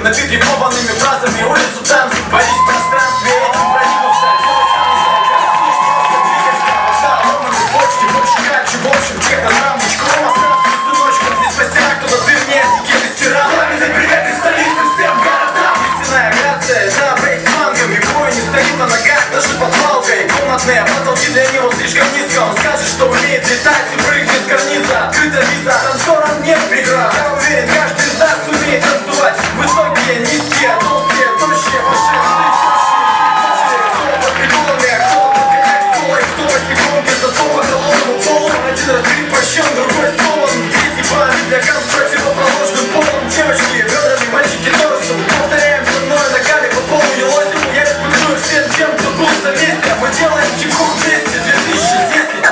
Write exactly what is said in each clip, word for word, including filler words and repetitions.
набит рифмованными фразами. Улицу танцев, борись в пространстве, этим проникнулся. Больше краче, в общем, техно-драм, бычком, островки с сыночком. Здесь постирай, кто-то ты мне, никем стирал. Пламенный привет из столицы всем городам. Истинная грация, да, брейк с мангами. Бой не стоит на ногах, даже под палкой. Комнатные потолки для него слишком низко. Он скажет, что умеет летать и прыгнет с карниза. Открыта виза, танцорам нет преград. Я уверен, каждый из нас умеет танцевать. Высокие, низкие, толстые, тощие, пошедшие. Один разбит пощен, другой скован. Третий план для кам с противоположным полом. Девочки, бедрами, мальчики торсом. Повторяем за мной ногами по полу елозим. Я респектую всем тем, кто был за вместе. Мы делаем хип-хоп вместе, две тысячи десять.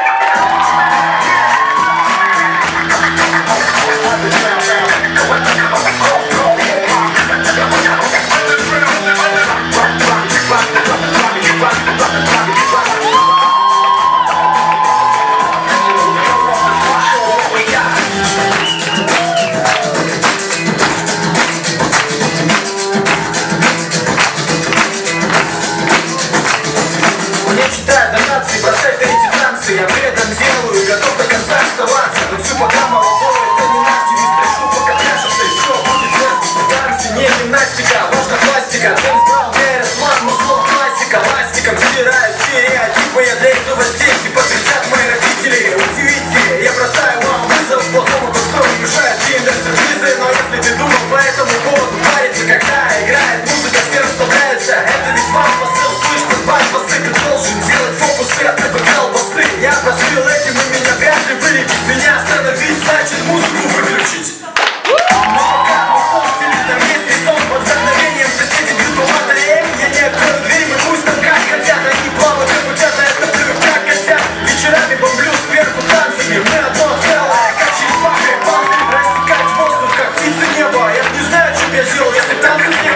Я при этом делаю, готов до конца оставаться. Танцую пока молодой, это не наш девиз. Прошу пока прячешься, и все будет в танце. Не гимнастика, важна пластика. Дэнс-брал, Дэрис, Лан, слов классика. Ластиком стираю стереотипы. Я для этого здесь и подтвердят мои родители. Удивите, я бросаю вам вызов. Плохому танцору мешает киндер-сюрпризы. Но если ты думал по этому поводу париться, когда играет музыка, все расслабляются. Это ведь вам посыл, слышь, под басы. Ты должен делать фокусы, а ты поднял басы. Я просил этим, и меня вряд ли вылечить. Меня остановить, значит музыку выключить. Но пока мы собственны на месте, сон под вдохновением. Соседи бьют по батареям. Я не открою дверь, мы пусть там как хотят. Они плавают, как утята, это плюют, как хотят. Вечерами бомблю сверху танцами. Мы одно целое, как черепаха и панцирь. Рассекать воздух, как птицы неба. Я не знаю, что б я делал, если танцев не